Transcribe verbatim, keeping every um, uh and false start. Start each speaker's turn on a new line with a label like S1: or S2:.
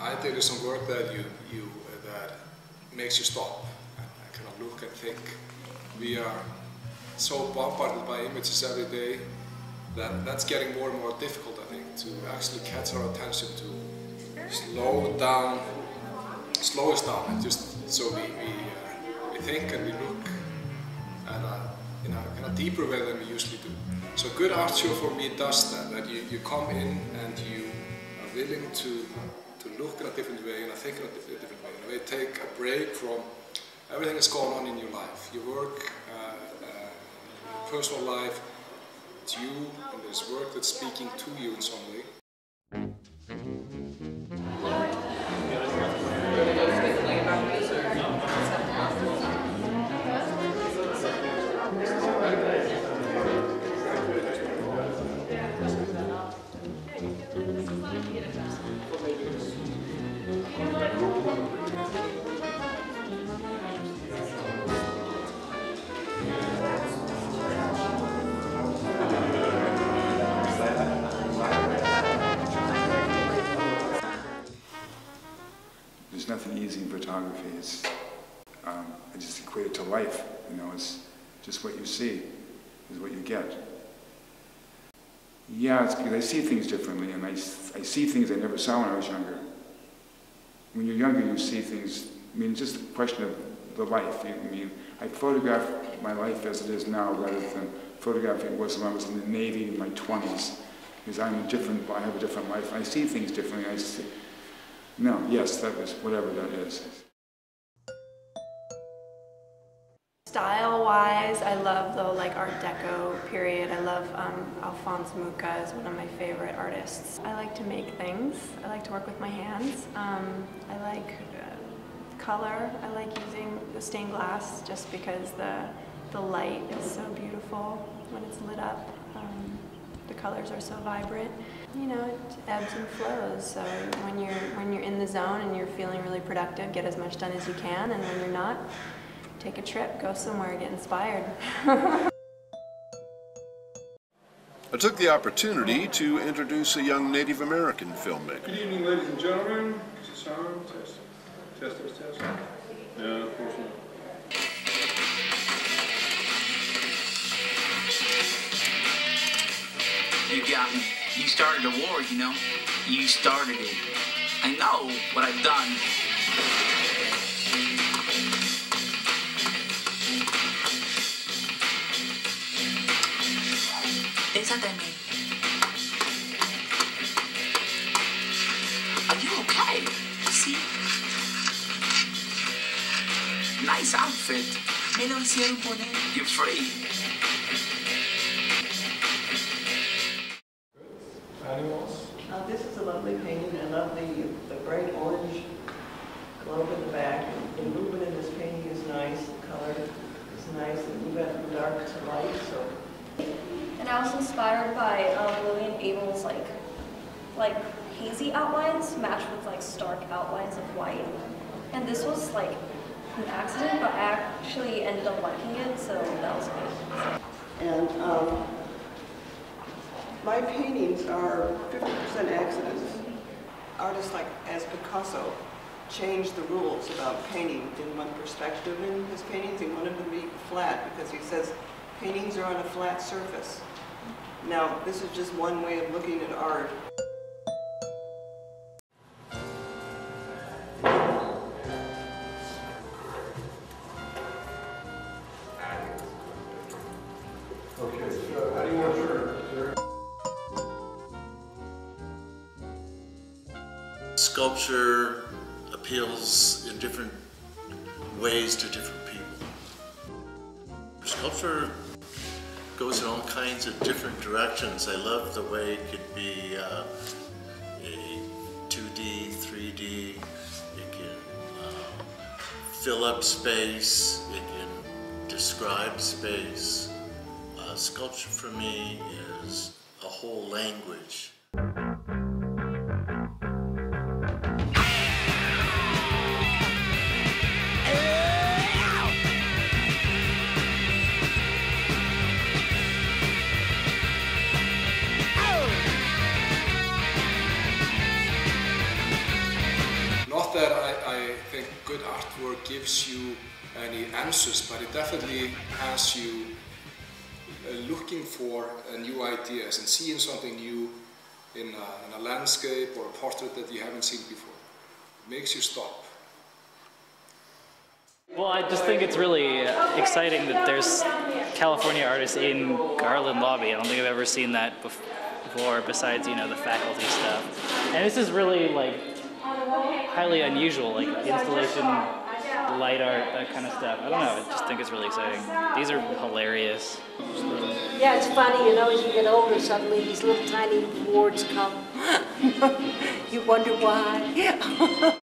S1: I did some work that you, you uh, that makes you stop and, and kind of look and think. We are so bombarded by images every day that that's getting more and more difficult, I think, to actually catch our attention, to slow down, slow us down, and just so we, we, uh, we think and we look at a, in a, in a deeper way than we usually do. So good art show for me does that, that you, you come in and you are willing to, to look in a different way and think in a different way. In a way, take a break from everything that's going on in your life, your work, uh, uh, your personal life. It's you and there's work that's speaking to you in some way.
S2: There's nothing easy in photography. It's, um, I just equate it to life, you know, it's just what you see is what you get. Yeah, it's because I see things differently, and I, I see things I never saw when I was younger. When you're younger, you see things, I mean, it's just a question of the life. I mean, I photograph my life as it is now rather than photographing it was when I was in the Navy in my twenties, because I'm a different, I have a different life. I see things differently. I see, no, yes, that was whatever that is.
S3: Style-wise, I love the like Art Deco period. I love um, Alphonse Mucha is one of my favorite artists. I like to make things. I like to work with my hands. Um, I like uh, color. I like using the stained glass just because the the light is so beautiful when it's lit up. Um, the colors are so vibrant. You know, it ebbs and flows. So when you're when you're in the zone and you're feeling really productive, get as much done as you can, and when you're not, take a trip, go somewhere, get inspired.
S4: I took the opportunity to introduce a young Native American filmmaker.
S5: Good evening, ladies and gentlemen. Is it sound? Test. Test, test, test. No, of course not.
S6: You got me. You started a war, you know? You started it. I know what I've done. Desátame. Are you okay? See? Nice outfit. Me lo hicieron poner. You're free.
S5: Animals?
S7: Uh, this is a lovely painting. I love the, the bright orange globe in the back. The movement in this painting is nice. The color is nice. The movement from dark to light. So.
S8: And I was inspired by um, Lillian Abel's like, like hazy outlines matched with like stark outlines of white. And this was like an accident, but I actually ended up liking it, so that was good.
S7: And um, my paintings are fifty percent accidents. Artists like as Picasso changed the rules about painting in one perspective in his paintings. He wanted them to be flat because he says paintings are on a flat surface. Now, this is just one way of looking at art.
S5: Okay, so how do you want to turn?
S9: Sculpture appeals in different ways to different people. Sculpture goes in all kinds of different directions. I love the way it could be uh, a two D, three D, it can uh, fill up space, it can describe space. Uh, sculpture for me is a whole language.
S1: gives you any answers, but it definitely has you uh, looking for uh, new ideas and seeing something new in a, in a landscape or a portrait that you haven't seen before. It makes you stop.
S10: Well, I just think it's really uh, exciting that there's California artists in Garland Lobby. I don't think I've ever seen that before, besides, you know, the faculty stuff. And this is really, like, highly unusual, like installation, light art, that kind of stuff. I don't know, I just think it's really exciting. These are hilarious.
S11: Yeah, it's funny, you know, as you get older, suddenly these little tiny awards come. You wonder why.